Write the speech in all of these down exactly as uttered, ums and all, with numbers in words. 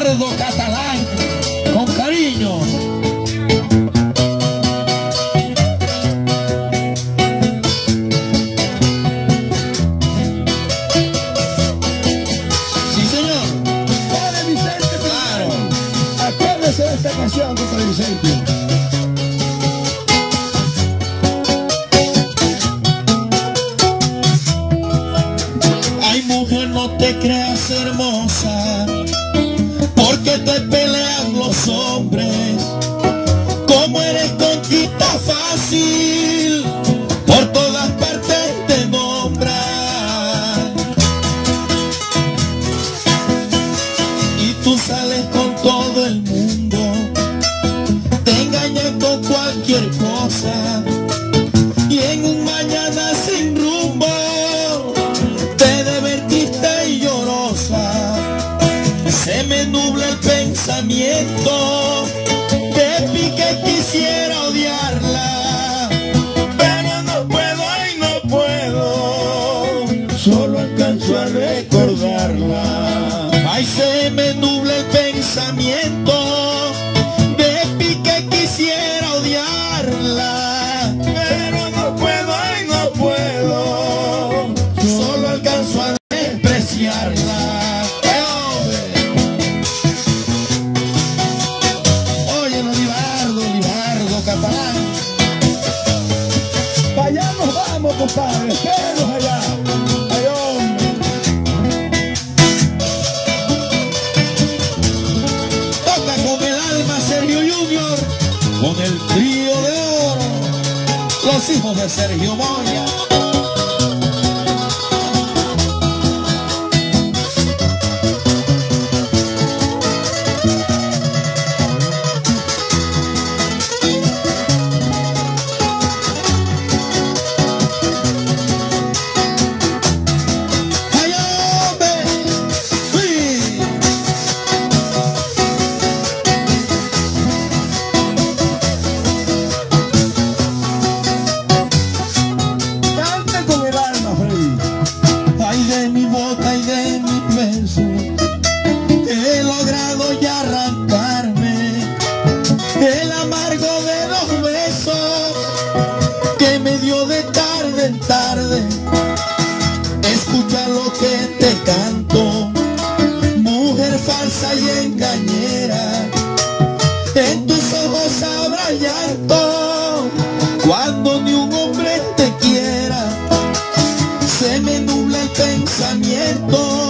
Olivardo Catalán, con cariño. Sí, señor. Para Vicente, claro. Acuérdese de esta canción, para Vicente. Mujer, no te creas hermosa, porque te pelean los hombres. Como eres conquista fácil, por todas partes te nombran. Y tú sales con todo el mundo, te engañas con cualquier cosa, y en un mañana sin rumbo se me nubla el pensamiento, de pique quisiera odiarla, pero no puedo y no puedo, solo alcanzo a recordarla. Ay, se me nubla el pensamiento, de pique quisiera odiarla, pero no puedo y no puedo, solo alcanzo a despreciarla. Allá nos vamos, compadre, espérenos allá. Ay, hombre. Toca con el alma Sergio Junior, con el trío de oro, los hijos de Sergio Moya. He logrado ya arrancarme el amargo de los besos que me dio de tarde en tarde. Escucha lo que te canto, mujer falsa y engañera. En tus ojos habrá llanto cuando ni un hombre te quiera. Se me nubla el pensamiento,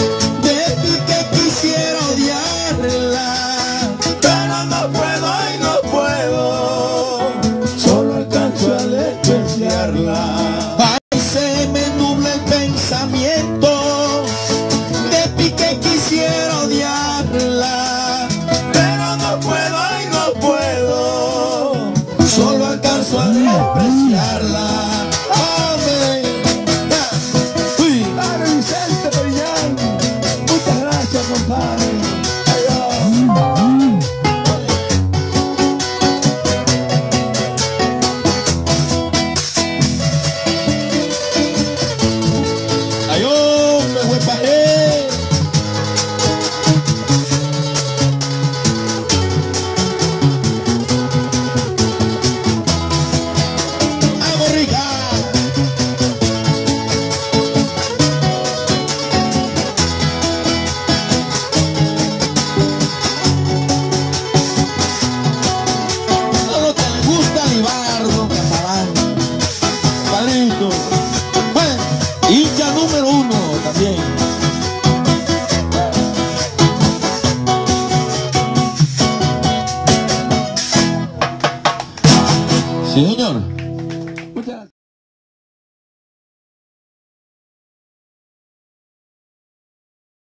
quisiera odiarla, pero no puedo y no puedo, solo alcanzo a despreciarla. Ay, se me nubla el pensamiento, de pique quisiera odiarla, pero no puedo y no puedo, solo alcanzo a despreciarla. Para Vicente Perillán, muchas gracias, compadre.